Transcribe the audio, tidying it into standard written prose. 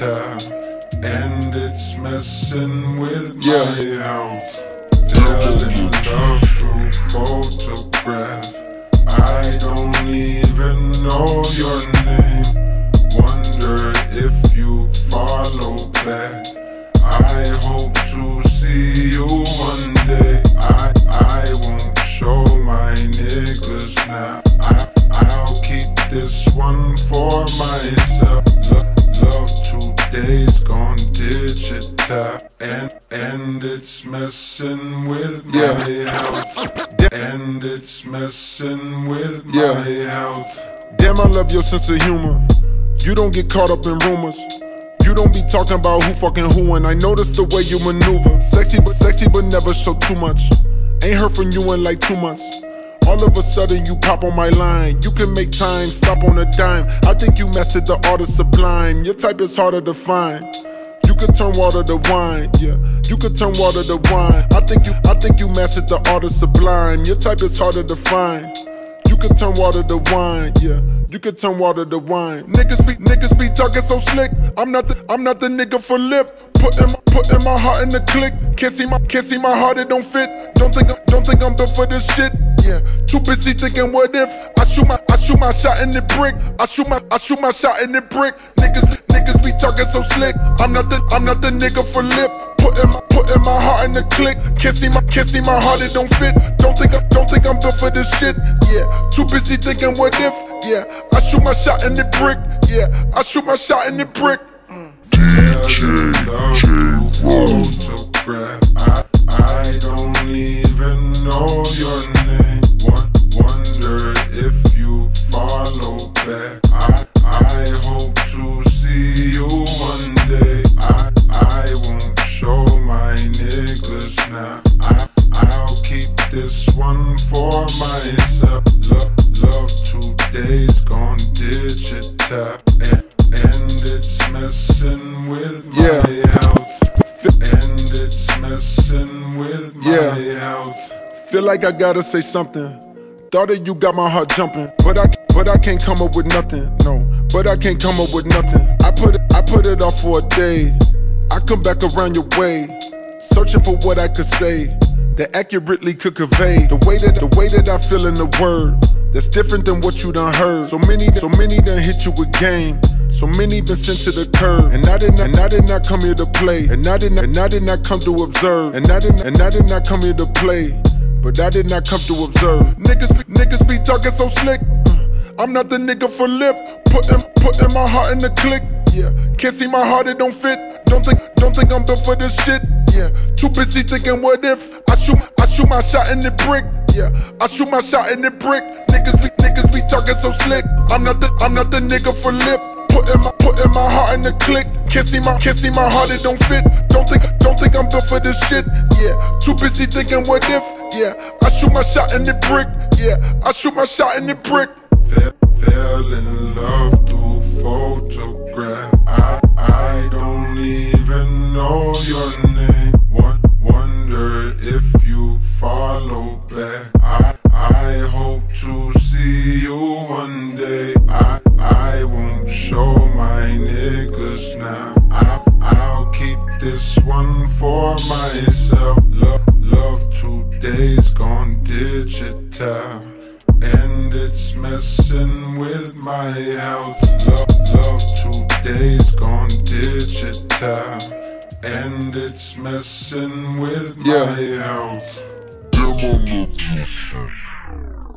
digital, and it's messing with my health. Fell in love through photograph. I don't even know your name. Wonder if you follow back. I hope to see you one day. I won't show my niggas now. I'll keep this one for myself. Love today's gone digital, and it's messing with my health. And it's messing with my health. Damn, I love your sense of humor. You don't get caught up in rumors. You don't be talking about who fucking who, and I notice the way you maneuver. Sexy but never show too much. Ain't heard from you in like 2 months. All of a sudden you pop on my line. You can make time, stop on a dime. I think you mastered the art of sublime. Your type is harder to find. You could turn water to wine, yeah. You could turn water to wine. I think you mastered the art of sublime. Your type is harder to find. You could turn water to wine, yeah. You could turn water to wine. Niggas be talking so slick. I'm not the nigga for lip. Putting my heart in the click. Can't see my heart, it don't fit. Don't think I'm built for this shit. Yeah, too busy thinking what if I shoot my shot in the brick. I shoot my shot in the brick. Niggas be talking so slick. I'm not the nigga for lip. Putting my heart in the click. Can't see my heart, it don't fit. Don't think I'm built for this shit. Yeah, too busy thinking what if. Yeah, I shoot my shot in the brick. Yeah, I shoot my shot in the brick. Photograph. I don't even know your name. Wonder if you follow back. I hope to see you one day. I won't show my niggas now. I'll keep this one for myself. Love today's gone digital, and it's messing with my health. And it's messing with my health. Feel like I gotta say something. Thought that you got my heart jumping, but I can't come up with nothing. No, but I can't come up with nothing. I put it off for a day. I come back around your way, searching for what I could say that accurately could convey the way that I feel in the word. That's different than what you done heard. So many done hit you with game. So many been sent to the curb. And I did not come here to play. And I did not come to observe. And I did not come here to play. But I did not come to observe. Niggas be talking so slick. I'm not the nigga for lip. Putting my heart in the click. Yeah, can't see my heart, it don't fit. Don't think I'm built for this shit. Yeah, too busy thinking what if I shoot my shot in the brick. Yeah, I shoot my shot in the brick. Niggas be talking so slick. I'm not the nigga for lip. Putting my heart in the click. Can't see my heart, it don't fit. Don't think I'm built for this shit. Yeah, too busy thinking what if. Yeah, I shoot my shot in the brick. Yeah, I shoot my shot in the brick. Fell in love through photograph. I don't even know your name. Wonder if you follow back. I hope to see you one day. I won't show my niggas now. I'll keep this one for myself. Love today's gone digital, and it's messing with my health. Love today's gone digital, and it's messing with my health.